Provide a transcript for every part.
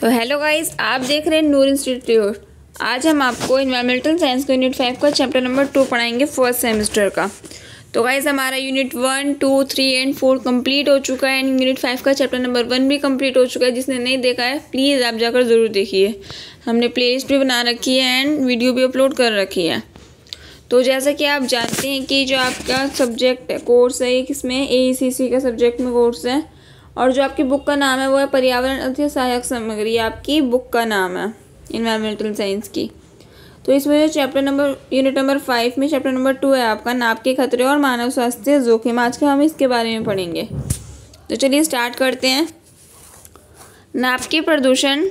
तो hello guys, आप देख रहे हैं नूर इंस्टीट्यूट। आज हम आपको इन्वायरमेंटल साइंस का यूनिट 5 का चैप्टर नंबर 2 पढ़ाएंगे फर्स्ट सेमेस्टर का। तो गाइस हमारा यूनिट 1, 2, 3 एंड 4 कंप्लीट हो चुका है एंड यूनिट 5 का चैप्टर नंबर 1 भी कंप्लीट हो चुका है। जिसने नहीं देखा है प्लीज़ आप जाकर ज़रूर देखिए। हमने प्लेलिस्ट भी बना रखी है एंड वीडियो भी अपलोड कर रखी है। तो जैसा कि आप जानते हैं कि जो आपका सब्जेक्ट कोर्स है ये किसमें AECC का सब्जेक्ट में कोर्स है और जो आपकी बुक का नाम है वो है पर्यावरण अध्ययन सहायक सामग्री। आपकी बुक का नाम है इन्वायरमेंटल साइंस की। तो इसमें जो चैप्टर नंबर यूनिट नंबर 5 में चैप्टर नंबर 2 है आपका नाप के खतरे और मानव स्वास्थ्य जोखिम। आज का हम इसके बारे में पढ़ेंगे। तो चलिए स्टार्ट करते हैं। नाप के प्रदूषण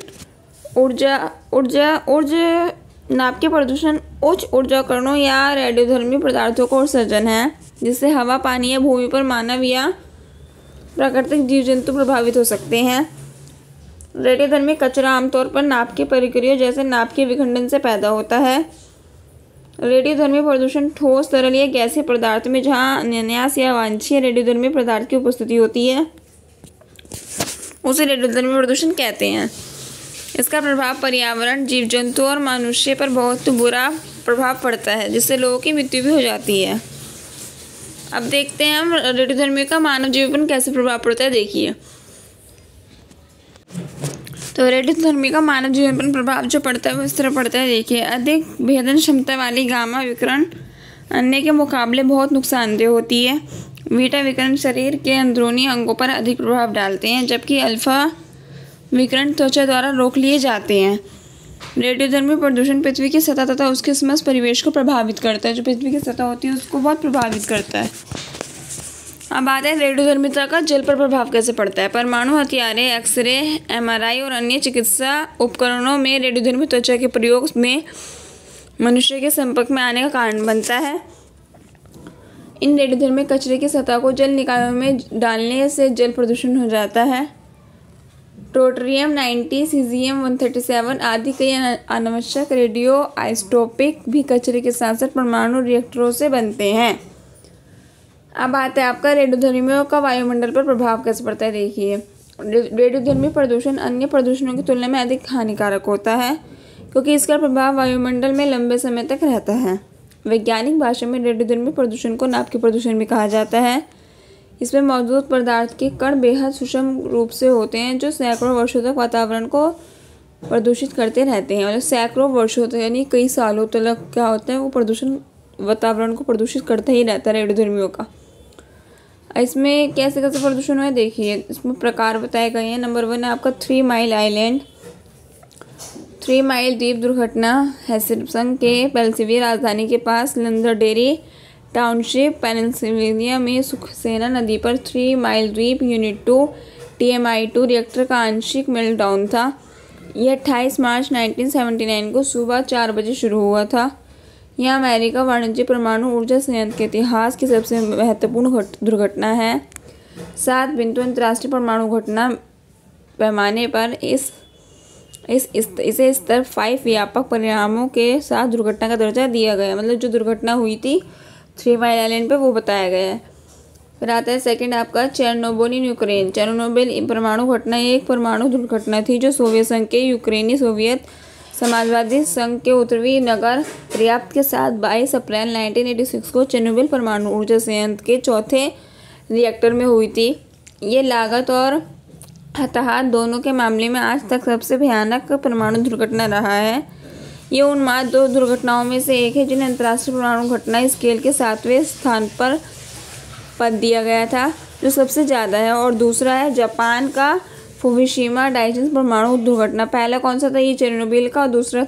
नाप के प्रदूषण उच्च ऊर्जाकरणों या रेडियोधर्मी पदार्थों का उत्सर्जन है जिससे हवा, पानी या भूमि पर मानव या प्राकृतिक जीव जंतु प्रभावित हो सकते हैं। रेडियोधर्मी कचरा आमतौर पर नाप के प्रक्रिया जैसे नाप के विखंडन से पैदा होता है। रेडियोधर्मी प्रदूषण ठोस, तरल या गैसीय पदार्थ में जहाँ अनायास या वांछनीय रेडियोधर्मी पदार्थ की उपस्थिति होती है उसे रेडियोधर्मी प्रदूषण कहते हैं। इसका प्रभाव पर्यावरण, जीव जंतु और मनुष्य पर बहुत बुरा प्रभाव पड़ता है जिससे लोगों की मृत्यु भी हो जाती है। अब देखते हैं हम रेडियोधर्मी का मानव जीवन पर कैसे प्रभाव पड़ता है। देखिए, तो रेडियोधर्मी का मानव जीवन पर प्रभाव जो पड़ता है वो इस तरह पड़ता है। देखिए, अधिक भेदन क्षमता वाली गामा विकिरण अन्य के मुकाबले बहुत नुकसानदेह होती है। बीटा विकिरण शरीर के अंदरूनी अंगों पर अधिक प्रभाव डालते हैं जबकि अल्फा विकिरण त्वचा द्वारा रोक लिए जाते हैं। रेडियोधर्मी प्रदूषण पृथ्वी की सतह तथा उसके समस्त परिवेश को प्रभावित करता है। जो पृथ्वी की सतह होती है उसको बहुत प्रभावित करता है। अब आते हैं रेडियोधर्मिता का जल पर प्रभाव कैसे पड़ता है। परमाणु हथियारे, एक्सरे, MRI और अन्य चिकित्सा उपकरणों में रेडियोधर्मी त्वचा के प्रयोग में मनुष्य के संपर्क में आने का कारण बनता है। इन रेडियोधर्मी कचरे की सतह को जल निकायों में डालने से जल प्रदूषण हो जाता है। ट्रोटियम 90, सीज़ियम 137 आदि कई अनावश्यक रेडियो आइसोटोपिक भी कचरे के साथ साथ परमाणु रिएक्टरों से बनते हैं। अब आता है आपका रेडियोधर्मियों का वायुमंडल पर प्रभाव कैसे पड़ता है। देखिए, रेडियोधर्मी प्रदूषण अन्य प्रदूषणों की तुलना में अधिक हानिकारक होता है क्योंकि इसका प्रभाव वायुमंडल में लंबे समय तक रहता है। वैज्ञानिक भाषा में रेडियोधर्मी प्रदूषण को नाप के प्रदूषण भी कहा जाता है। इसमें मौजूद पदार्थ के कण बेहद सूक्ष्म रूप से होते हैं जो सैकड़ों वर्षों तक वातावरण को प्रदूषित करते रहते हैं। मतलब सैकड़ों वर्षों तक यानी कई सालों तक क्या होता है वो प्रदूषण वातावरण को प्रदूषित करता ही रहता है रेडियोधर्मियों का। इसमें कैसे कैसे प्रदूषण है देखिए, इसमें प्रकार बताए गए हैं। नंबर 1 है आपका 3 माइल आइलैंड। 3 माइल द्वीप दुर्घटना हेसिसबर्ग के पेंसिल्वेनिया राजधानी के पास लंडरडेरी टाउनशिप पेनिनसुला में सुखसेना नदी पर 3 माइल द्वीप यूनिट 2 TMI-2 रिएक्टर का आंशिक मेल्टडाउन था। यह 28 मार्च 1979 को सुबह 4 बजे शुरू हुआ था। यह अमेरिका वाणिज्यिक परमाणु ऊर्जा संयंत्र के इतिहास की सबसे महत्वपूर्ण दुर्घटना है। 7 बिंदु अंतर्राष्ट्रीय परमाणु घटना पैमाने पर इसे स्तर 5 व्यापक परिणामों के साथ दुर्घटना का दर्जा दिया गया। मतलब जो दुर्घटना हुई थी 3 माइल आइलैंड पे वो बताया गया है। फिर आता है सेकंड आपका चेरनोबिल इन यूक्रेन। चेरनोबिल परमाणु घटना एक परमाणु दुर्घटना थी जो सोवियत संघ के यूक्रेनी सोवियत समाजवादी संघ के उत्तरी नगर पर्याप्त के साथ 22 अप्रैल 1986 को चेरनोबिल परमाणु ऊर्जा संयंत्र के चौथे रिएक्टर में हुई थी। ये लागत और हताहत दोनों के मामले में आज तक सबसे भयानक परमाणु दुर्घटना रहा है। ये उन मात्र 2 दुर्घटनाओं में से एक है जिन्हें अंतर्राष्ट्रीय परमाणु घटना स्केल के 7वें स्थान पर पद दिया गया था जो सबसे ज़्यादा है। और दूसरा है जापान का फुकुशिमा डाइची परमाणु दुर्घटना। पहला कौन सा था, ये चेरनोबिल का, और दूसरा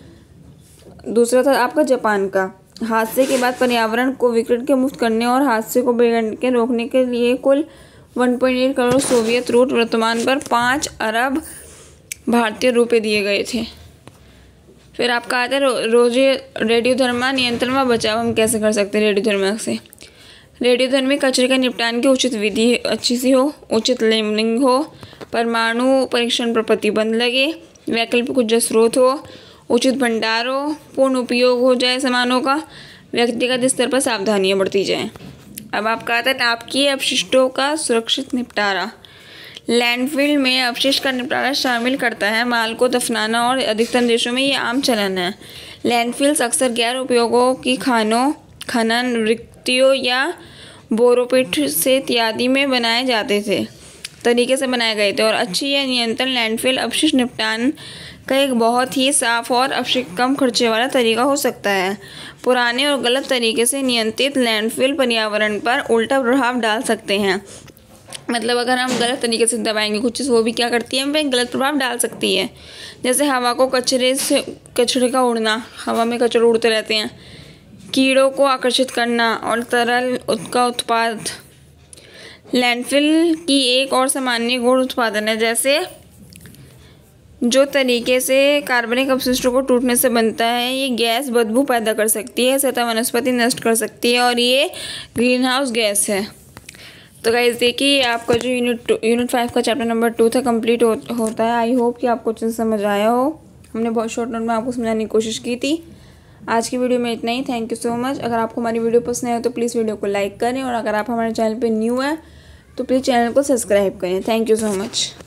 था आपका जापान का। हादसे के बाद पर्यावरण को विकिरण के मुक्त करने और हादसे को बिगड़ने के रोकने के लिए कुल 1.8 करोड़ सोवियत रूट वर्तमान पर 5 अरब भारतीय रुपये दिए गए थे। फिर आपका आता है रेडियोधर्मा नियंत्रण व बचाव हम कैसे कर सकते हैं रेडियोधर्मा से। रेडियोधर्मी कचरे का निपटान की उचित विधि अच्छी सी हो, उचित लेबलिंग हो, परमाणु परीक्षण पर प्रतिबंध लगे, वैकल्पिक ऊर्जा स्रोत हो, उचित भंडार हो, पूर्ण उपयोग हो जाए सामानों का, व्यक्तिगत स्तर पर सावधानियाँ बरती जाएँ। अब आपका आता है नापकीय अपशिष्टों का सुरक्षित निपटारा। लैंडफिल में अपशिष्ट का निपटारा शामिल करता है। माल को दफनाना और अधिकतर देशों में ये आम चलन है। लैंडफिल्स अक्सर गैर उपयोगों की खानों, खनन रिक्तियों या बोरोपिट से इत्यादि में बनाए जाते थे तरीके से बनाए गए थे और अच्छी या नियंत्रण लैंडफिल अपशिष्ट निपटान का एक बहुत ही साफ और कम खर्चे वाला तरीका हो सकता है। पुराने और गलत तरीके से नियंत्रित लैंडफिल पर्यावरण पर उल्टा प्रभाव डाल सकते हैं। मतलब अगर हम गलत तरीके से दबाएंगे कुछ चीज़, वो भी क्या करती है, हम पे गलत प्रभाव डाल सकती है। जैसे हवा को कचरे का उड़ना, हवा में कचरे उड़ते रहते हैं, कीड़ों को आकर्षित करना और तरल का उत्पाद। लैंडफिल की एक और सामान्य गुण उत्पादन है, जैसे जो तरीके से कार्बनिक अपशिष्टों को टूटने से बनता है, ये गैस बदबू पैदा कर सकती है, सतह वनस्पति नष्ट कर सकती है और ये ग्रीनहाउस गैस है। तो गाइस देखिए, आपका जो यूनिट 5 का चैप्टर नंबर 2 था कंप्लीट होता है। आई होप कि आपको अच्छे से समझ आया हो। हमने बहुत शॉर्ट नोट में आपको समझाने की कोशिश की थी। आज की वीडियो में इतना ही। Thank you so much. अगर आपको हमारी वीडियो पसंद आए तो प्लीज़ वीडियो को लाइक करें और अगर आप हमारे चैनल पर न्यू है तो प्लीज़ चैनल को सब्सक्राइब करें। Thank you so much.